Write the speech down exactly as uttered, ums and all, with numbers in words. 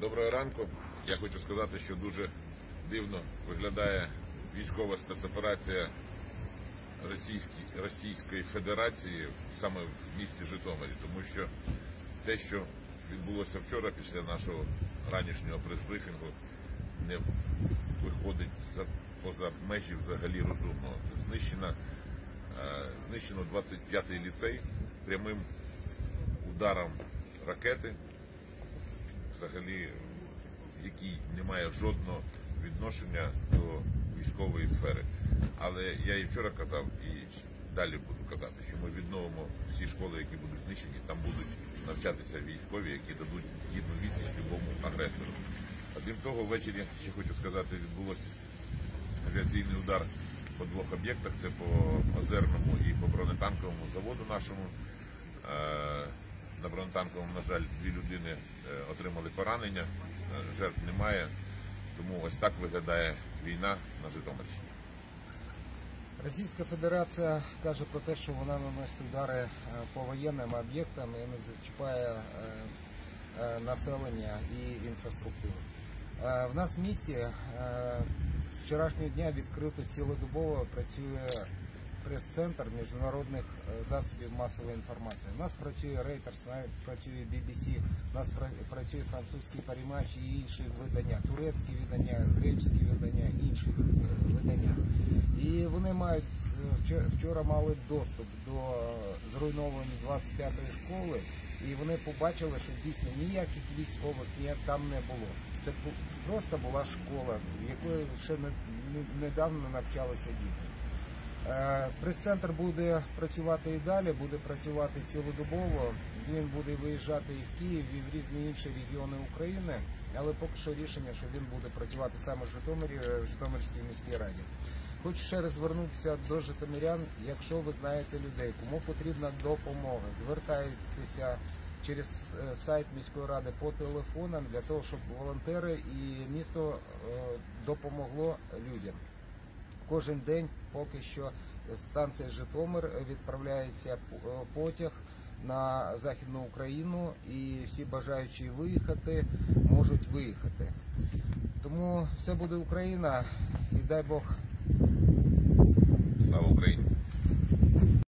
Доброго ранку. Я хочу сказати, що дуже дивно виглядає військова спецоперація Російської, Російської Федерації саме в місті Житомирі, тому що те, що відбулося вчора після нашого ранішнього прес-брифінгу, не виходить поза межі взагалі розумного. Знищено, знищено двадцять п'ятий ліцей прямим ударом ракети, взагалі, який не має жодного відношення до військової сфери. Але я і вчора казав, і далі буду казати, що ми відновимо всі школи, які будуть знищені, там будуть навчатися військові, які дадуть гідну відсіч любому агресору. Окрім того, ввечері, ще хочу сказати, відбулося авіаційний удар по двох об'єктах. Це по Озерному і по бронетанковому заводу нашому. На бронетанковому, на жаль, дві людини отримали поранення, жертв немає, тому ось так виглядає війна на Житомирщині. Російська Федерація каже про те, що вона наносить удари по воєнним об'єктам і не зачіпає населення і інфраструктуру. В нас в місті з вчорашнього дня відкрито цілодобово працює прес-центр міжнародних засобів масової інформації. У нас працює Reuters, працює бі бі сі, у нас працює французький Парімач і інші видання, турецькі видання, греческі видання, інші видання. І вони мають, вчора мали доступ до зруйнованої двадцять п'ятої школи, і вони побачили, що дійсно ніяких військових ніяк там не було. Це просто була школа, в якої ще недавно навчалися діти. Прес-центр буде працювати і далі, буде працювати цілодобово, він буде виїжджати і в Київ, і в різні інші регіони України, але поки що рішення, що він буде працювати саме в Житомирі, в Житомирській міській раді. Хочу ще раз звернутися до житомирян, якщо ви знаєте людей, кому потрібна допомога, звертайтеся через сайт міської ради по телефонам для того, щоб волонтери і місто допомогло людям. Кожен день поки що з станції Житомир відправляється потяг на Західну Україну і всі бажаючі виїхати можуть виїхати. Тому все буде Україна і дай Бог. Слава Україні!